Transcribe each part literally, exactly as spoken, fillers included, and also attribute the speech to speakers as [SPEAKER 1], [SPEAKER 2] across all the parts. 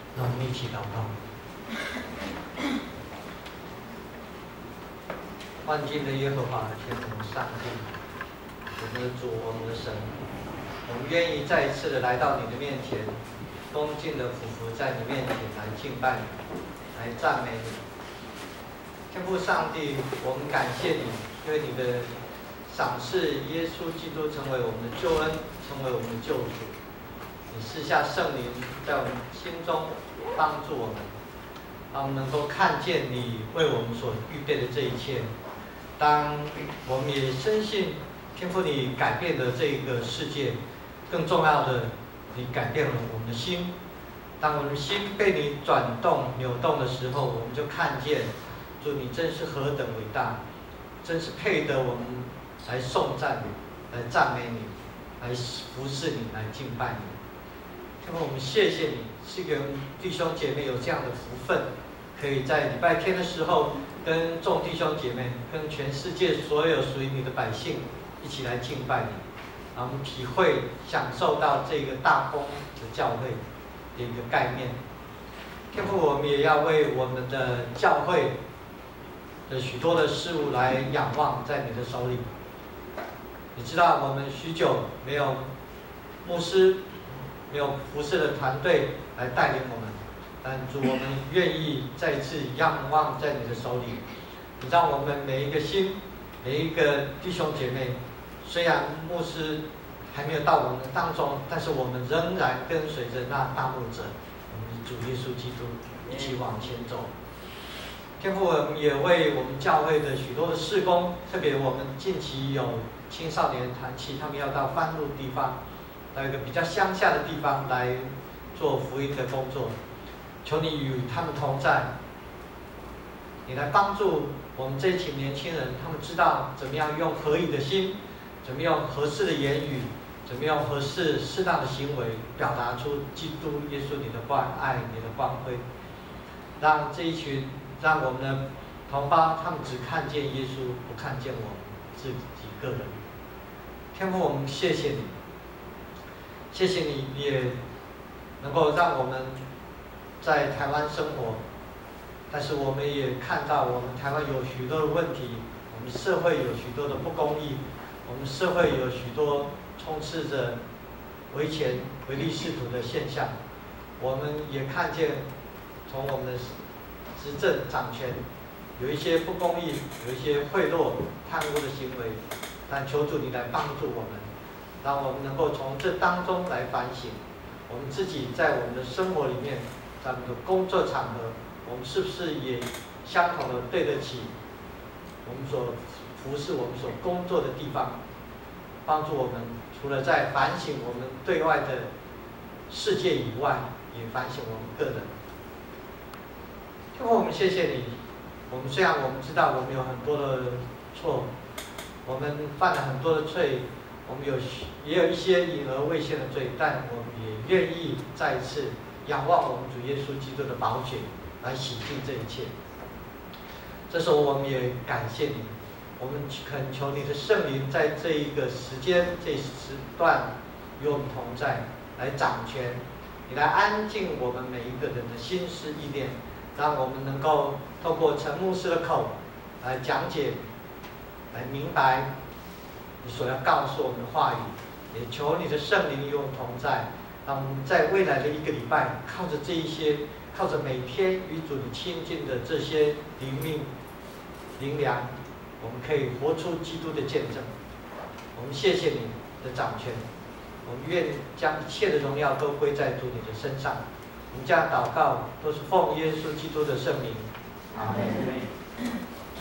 [SPEAKER 1] 让我们一起祷告。万军的耶和华天父上帝，我们的主，我们的神，我们愿意再一次的来到你的面前，恭敬的俯伏在你面前来敬拜你，来赞美你。天父上帝，我们感谢你，因为你的赏赐耶稣基督成为我们的救恩，成为我们的救主。你赐下圣灵在我们心中帮助我们，让我们能够看见你为我们所预备的这一切。当我们也深信天父你改变了这个世界，更重要的，你改变了我们的心。当我们的心被你转动、扭动的时候，我们就看见主你真是何等伟大，真是配得我们来颂赞你，来赞美你，来服侍你，来敬拜你。天父，我们谢谢你，赐给我们弟兄姐妹有这样的福分，可以在礼拜天的时候，跟众弟兄姐妹，跟全世界所有属于你的百姓一起来敬拜你，让我们体会、享受到这个大丰的教会的一个概念。天父，我们也要为我们的教会的许多的事物来仰望在你的手里。你知道我们许久没有牧师，没有服侍的团队来带领我们，但主，我们愿意再一次仰望在你的手里。你让我们每一个心，每一个弟兄姐妹，虽然牧师还没有到我们当中，但是我们仍然跟随着那大牧者，我们的主耶稣基督一起往前走。天父，我们也为我们教会的许多的事工，特别我们近期有青少年团契，他们要到番路地方，到一个比较乡下的地方来做福音的工作。求你与他们同在，你来帮助我们这一群年轻人，他们知道怎么样用合一的心，怎么用合适的言语，怎么用合适适当的行为，表达出基督耶稣你的关爱、你的光辉，让这一群，让我们的同胞他们只看见耶稣，不看见我们自己个人。天父，我们谢谢你，谢谢你也能够让我们在台湾生活，但是我们也看到我们台湾有许多的问题，我们社会有许多的不公义，我们社会有许多充斥着维权、唯利是图的现象。我们也看见从我们的执政掌权有一些不公义，有一些贿赂、贪污的行为，但求主你来帮助我们，让我们能够从这当中来反省，我们自己在我们的生活里面，在我们的工作场合，我们是不是也相同的对得起我们所服侍、我们所工作的地方，帮助我们除了在反省我们对外的世界以外，也反省我们个人。最后，我们谢谢你。我们虽然我们知道我们有很多的错，我们犯了很多的罪，我们有也有一些隐而未现的罪，但我们也愿意再一次仰望我们主耶稣基督的宝血来洗净这一切。这时候我们也感谢你，我们恳求你的圣灵在这一个时间、这时段与我们同在，来掌权，你来安静我们每一个人的心思意念，让我们能够透过陈牧师的口来讲解，来明白你所要告诉我们的话语。也求你的圣灵与我们同在，让我们在未来的一个礼拜，靠着这一些，靠着每天与主你亲近的这些灵命、灵粮，我们可以活出基督的见证。我们谢谢你的掌权，我们愿将一切的荣耀都归在主你的身上。我们这样祷告，都是奉耶稣基督的圣名。阿们。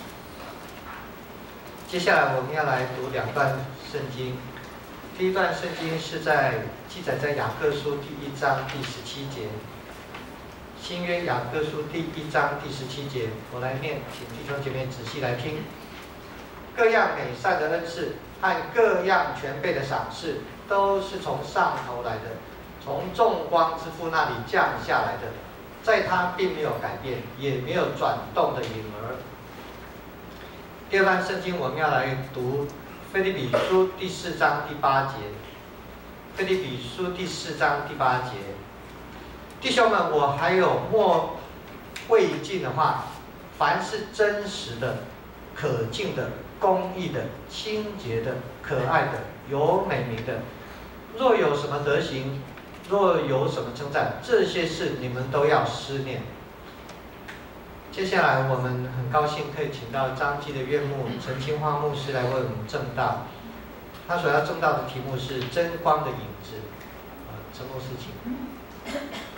[SPEAKER 1] 接下来我们要来读两段圣经。第一段圣经是在记载在雅各书第一章第十七节。新约雅各书第一章第十七节，我来念，请弟兄姐妹仔细来听。各样美善的恩赐和各样全备的赏赐，都是从上头来的，从众光之父那里降下来的，在他并没有改变，也没有转动的影儿。第二段圣经我们要来读腓立比书第四章第八节。腓立比书第四章第八节， 弟兄们，我还有莫未尽的话，凡是真实的、可敬的、公义的、清洁的、可爱的、有美名的，若有什么德行，若有什么称赞，这些事你们都要思念。接下来，我们很高兴可以请到彰基的岳牧陈清花牧师来为我们证道。他所要证道的题目是真光的影子。啊，陈牧师请。